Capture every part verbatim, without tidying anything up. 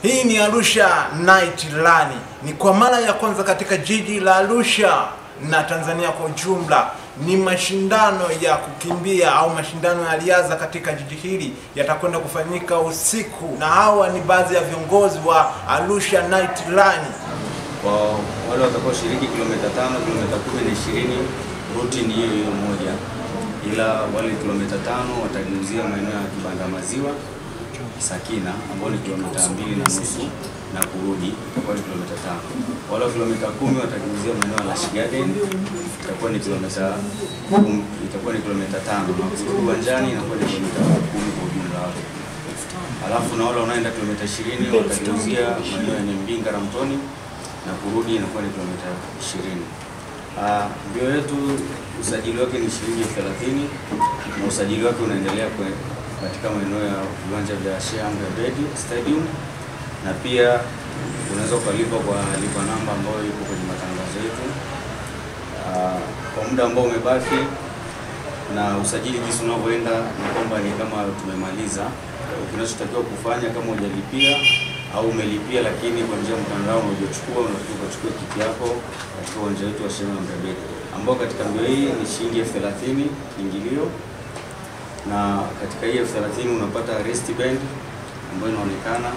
Hii ni Arusha Night Run. Ni kwa mara ya kwanza katika jiji la Arusha na Tanzania kwa ujumla. Ni mashindano ya kukimbia au mashindano ya riadha katika jiji hili yatakwenda kufanyika usiku, na hawa ni baadhi ya viongozi wa Arusha Night Run. Kwa wale watakao shiriki kilomita tano, kilomita kumi na ishirini, ruti ni hiyo hiyo moja, ila wale kilomita tano watageuzia maeneo ya Kibanda Maziwa Sakina ambao ni kilomita mbili na nusu na kurudi itakuwa ni kilomita tano. Wale kilomita kumi watageuzia maeneo ya Lush Garden itakuwa ni kilomita itakuwa ni kilomita tano na kurudi uwanjani inakuwa ni kilomita kumi kwa ujumla wake. Alafu na wale wanaenda kilomita ishirini watageuzia maeneo ya Mbinga na Mtoni na kurudi inakuwa ni kilomita ishirini. Ah, mbio yetu usajili wake ni shilingi thelathini na usajili wake unaendelea kwa katika maeneo ya viwanja vya Sheikh Amri Abeid Stadium, na pia unaweza kulipa kwa lipa namba ambayo iko kwenye matangazo yetu. Uh, kwa muda ambao umebaki na usajili jinsi unavyoenda ni kwamba ni kama tumemaliza. Kinachotakiwa kufanya kama hujalipia au umelipia lakini kwa njia ya mtandao hujachukua, unatakiwa kuchukua kiti yako katika uwanja wetu wa Sheikh Amri Abeid ambao katika mbio hii ni shilingi thelathini ingilio, na katika hii elfu thelathini unapata wristband ambayo inaonekana.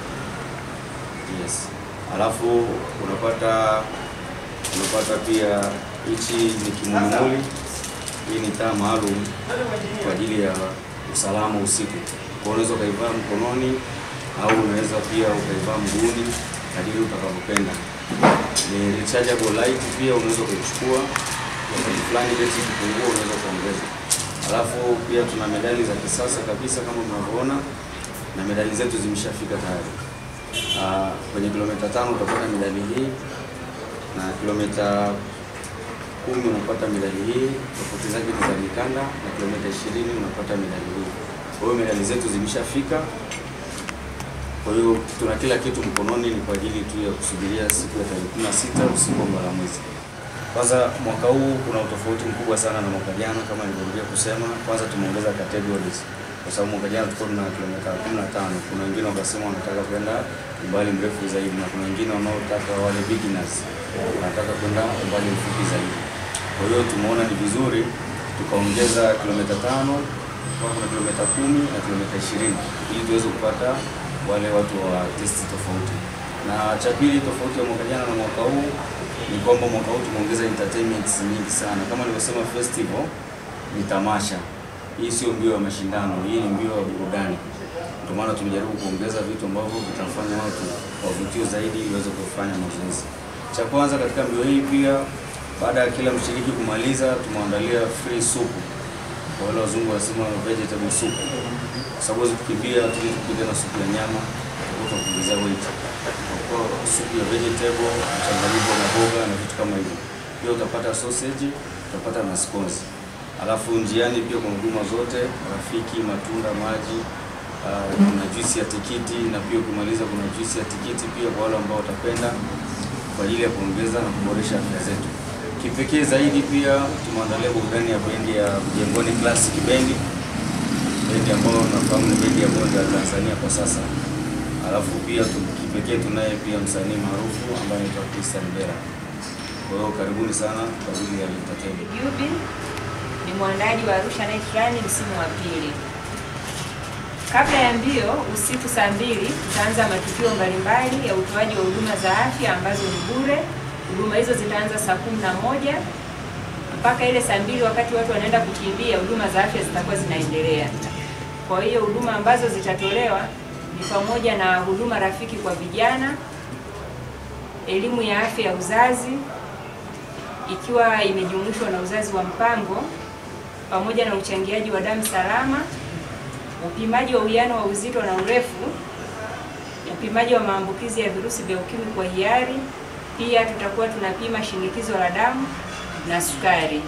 Yes. Alafu unapata unapata pia hichi ni kimumuli. Hii ni taa maalum kwa ajili ya usalama usiku. Kwa unaweza kaivaa mkononi au unaweza pia ukaivaa mguuni kadiri utakavyopenda. Ni rechargeable light pia unaweza kuchukua. Wakati fulani betri ikipungua unaweza kuongeza. Alafu pia tuna medali za kisasa kabisa kama mnavyoona, na medali zetu zimeshafika tayari. Uh, kwenye kilomita tano utapata medali hii, na kilomita kumi unapata medali hii, tofauti zake ni za mikanda, na kilomita ishirini unapata medali hii. Kwa hiyo medali zetu zimeshafika. Kwa hiyo tuna kila kitu mkononi, ni kwa ajili tu ya kusubiria siku ya tarehe kumi na sita usiku wa Alhamisi. Kwanza mwaka huu kuna utofauti mkubwa sana na mwaka jana kama nilivyorudia kusema. Kwanza tumeongeza categories kwa sababu mwaka jana tulikuwa na kilomita kumi na tano. Kuna wengine wakasema wanataka kwenda umbali mrefu zaidi, na kuna wengine wanaotaka wale beginners wanataka kwenda umbali mfupi zaidi. Kwa hiyo tumeona ni vizuri tukaongeza kilomita tano, kuna kilomita kumi na kilomita ishirini ili tuweze kupata wale watu wa test tofauti. Na cha pili tofauti ya mwaka jana na mwaka huu ni kwamba mwaka huu tumeongeza entertainments nyingi sana. Kama nilivyosema, festival ni tamasha. Hii sio mbio ya mashindano, hii ni mbio ya burudani. Ndio maana tumejaribu kuongeza vitu ambavyo vitafanya watu wavutio zaidi ili waweze kufanya mazoezi. Cha kwanza katika mbio hii pia, baada ya kila mshiriki kumaliza, tumeandalia free soup. Kwa wale wazungu wanasema vegetable soup. Kwa sababu tukimbia tukipiga na supu ya nyama, tutakuongeza weight. Kwa supu ya vegetable, mchanganyiko na mboga na vitu kama hivyo. Pia utapata sausage, utapata na scones. Alafu njiani pia kuna huduma zote, rafiki, matunda, maji, uh, kuna juisi ya tikiti, na pia kumaliza kuna juisi ya tikiti pia kwa wale ambao watapenda, kwa ajili ya kuongeza na kuboresha afya zetu. Kipekee zaidi pia tumeandalia burudani ya bendi ya Mjengoni Classic Bendi. Bendi ambayo nafahamu ni bendi ya moja ya Tanzania kwa sasa. Alafu pia kipekee tunaye pia msanii maarufu ambaye anaitwa Christian Bella. Kwa hiyo karibuni sana kwa ajili ya entertainment. Ni mwandaji wa Arusha Night Run msimu wa pili. Kabla ya mbio usiku saa mbili tutaanza matukio mbalimbali ya utoaji wa huduma za afya ambazo ni bure. Huduma hizo zitaanza saa kumi na moja mpaka ile saa mbili wakati watu wanaenda kukimbia, huduma za afya zitakuwa zinaendelea. Kwa hiyo huduma ambazo zitatolewa ni pamoja na huduma rafiki kwa vijana, elimu ya afya ya uzazi ikiwa imejumuishwa na uzazi wa mpango, pamoja na uchangiaji wa damu salama, upimaji wa uwiano wa uzito na urefu, upimaji wa maambukizi ya virusi vya ukimwi kwa hiari. Pia tutakuwa tunapima shinikizo la damu na sukari.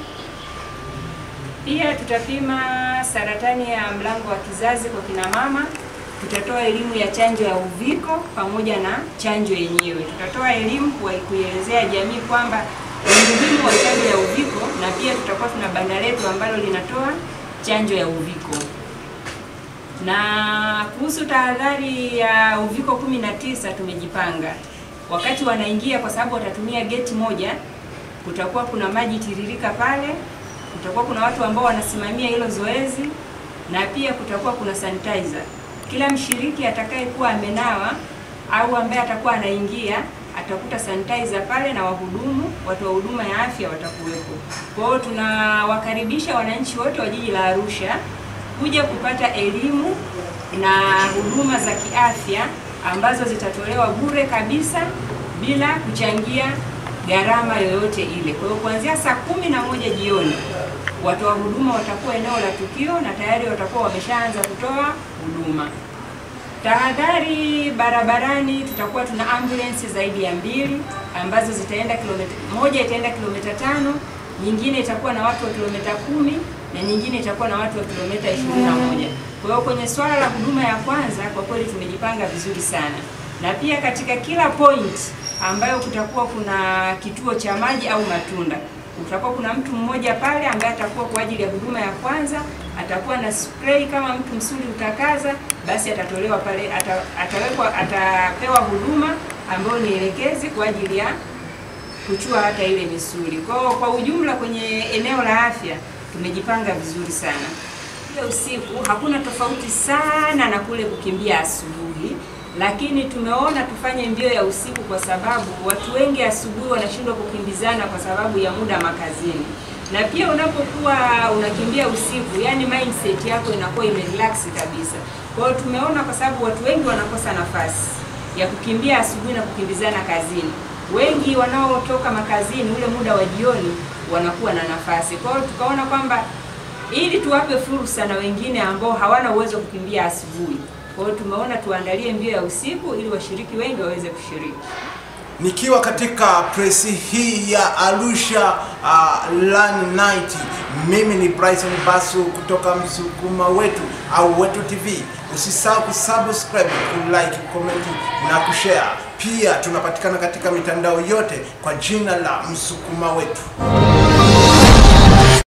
Pia tutapima saratani ya mlango wa kizazi kwa kina mama. Tutatoa elimu ya chanjo ya uviko pamoja na chanjo yenyewe. Tutatoa elimu kuielezea jamii kwamba umuhimu wa chanjo ya uviko, na pia tutakuwa tuna banda letu ambalo linatoa chanjo ya uviko. Na kuhusu tahadhari ya uviko kumi na tisa tumejipanga. Wakati wanaingia, kwa sababu watatumia geti moja, kutakuwa kuna maji tiririka pale, kutakuwa kuna watu ambao wanasimamia hilo zoezi, na pia kutakuwa kuna sanitizer. Kila mshiriki atakayekuwa amenawa au ambaye atakuwa anaingia atakuta sanitizer pale, na wahudumu, watu wa huduma ya afya watakuwepo. Kwa hiyo tunawakaribisha wananchi wote wa jiji la Arusha kuja kupata elimu na huduma za kiafya ambazo zitatolewa bure kabisa bila kuchangia gharama yoyote ile. Kwa hiyo kuanzia saa kumi na moja jioni watu wa huduma watakuwa eneo la tukio na tayari watakuwa wameshaanza kutoa huduma. Tahadhari barabarani, tutakuwa tuna ambulance zaidi ya mbili ambazo zitaenda kilomita moja, itaenda kilomita tano, nyingine itakuwa na watu wa kilomita kumi na nyingine itakuwa na watu wa kilomita ishirini na moja. Kwa hiyo kwenye swala la huduma ya kwanza kwa kweli tumejipanga vizuri sana. Na pia katika kila point ambayo kutakuwa kuna kituo cha maji au matunda, utakuwa kuna mtu mmoja pale ambaye atakuwa kwa ajili ya huduma ya kwanza, atakuwa na spray kama mtu msuli utakaza, basi atatolewa pale, ata, atawekwa atapewa huduma ambayo ni elekezi kwa ajili ya kuchua hata ile misuli. Kwa kwa ujumla kwenye eneo la afya tumejipanga vizuri sana. Ile usiku hakuna tofauti sana na kule kukimbia asubuhi, lakini tumeona tufanye mbio ya usiku kwa sababu watu wengi asubuhi wanashindwa kukimbizana kwa sababu ya muda makazini. Na pia unapokuwa unakimbia usiku, yani mindset yako inakuwa imerelax kabisa. Kwa hiyo tumeona kwa sababu watu wengi wanakosa nafasi ya kukimbia asubuhi na kukimbizana kazini. Wengi wanaotoka makazini ule muda wa jioni wanakuwa na nafasi. Kwa hiyo tukaona kwamba ili tuwape fursa na wengine ambao hawana uwezo kukimbia asubuhi, kwa hiyo tumeona tuandalie mbio ya usiku ili washiriki wengi waweze kushiriki. Nikiwa katika presi hii ya Arusha uh, Run Night, mimi ni Bryson Basu kutoka Msukuma Wetu au Wetu T V. Usisahau kusubscribe, kulike, comment na kushare. Pia tunapatikana katika mitandao yote kwa jina la Msukuma Wetu.